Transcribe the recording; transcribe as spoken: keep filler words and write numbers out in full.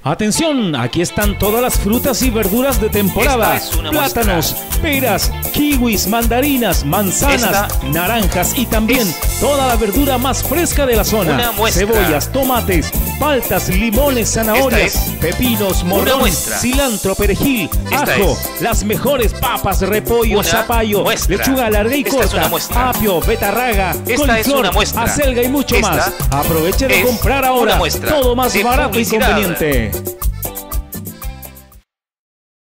Atención, aquí están todas las frutas y verduras de temporada. Esta es una Plátanos, muestra. peras, kiwis, mandarinas, manzanas, Esta naranjas y también es toda la verdura más fresca de la zona. una muestra. Cebollas, tomates, paltas, limones, zanahorias, Esta es pepinos, una morrón, muestra. cilantro, perejil, Esta ajo, es las mejores papas, repollo, una zapallo, muestra. lechuga larga y Esta es corta, una muestra. apio, betarraga, Esta es coliflor, una muestra. acelga y mucho Esta más. Aproveche de es comprar ahora una muestra todo más de barato y publicidad. conveniente.